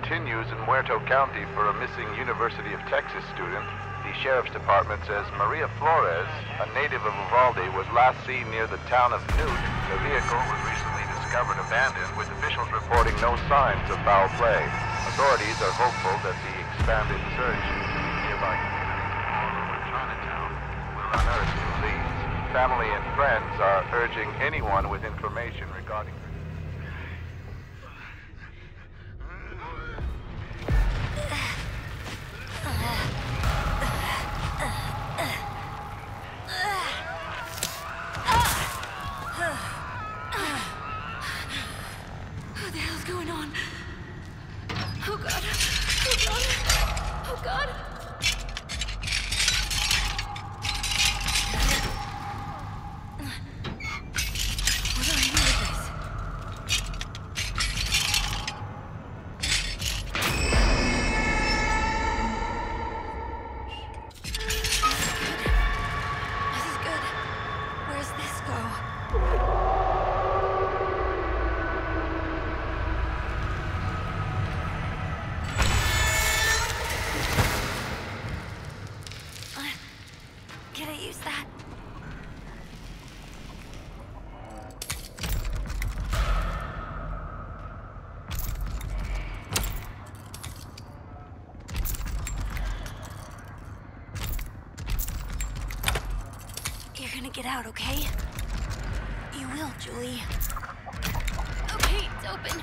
continues in Muerto County for a missing University of Texas student. The Sheriff's Department says Maria Flores, a native of Uvalde, was last seen near the town of Newt. The vehicle was recently discovered abandoned, with officials reporting no signs of foul play. Authorities are hopeful that the expanded search in nearby communities all over Chinatown will unearth new leads. Family and friends are urging anyone with information regarding her. What the hell's going on? Oh God! Oh God! Oh God! What do I do with this? This is good. Where's this go? Can I use that? You're gonna get out, okay? You will, Julie. Okay, it's open.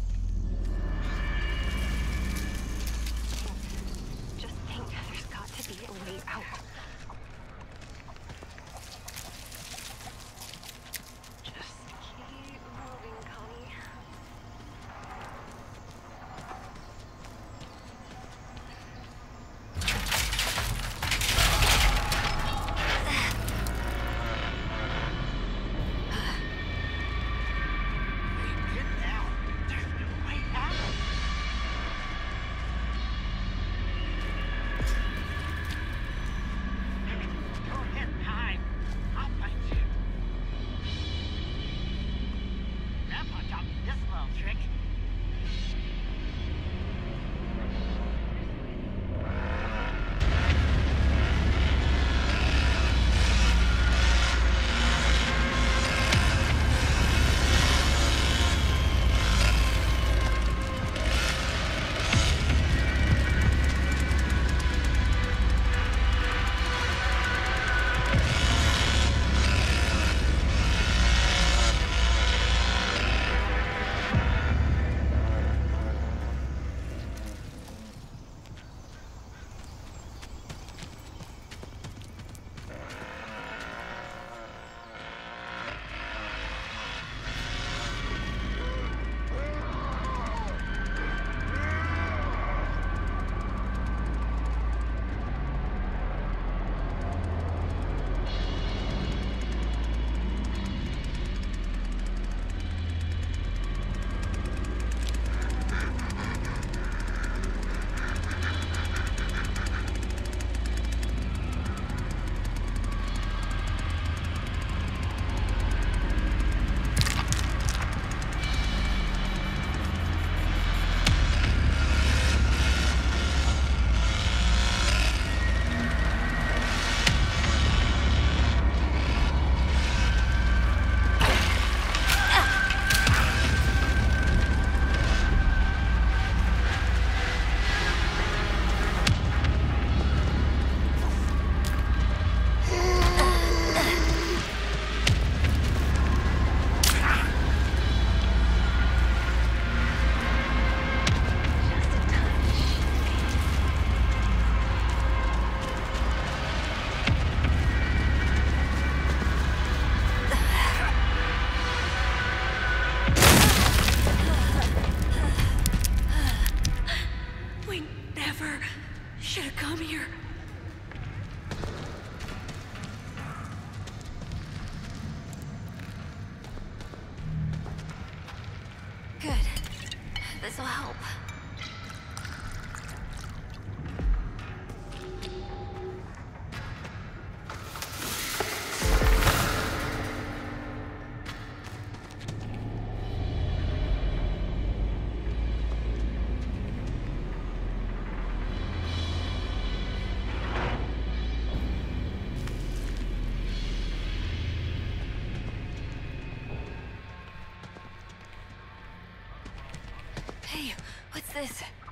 Just think, there's got to be This'll help. Hey, what's this?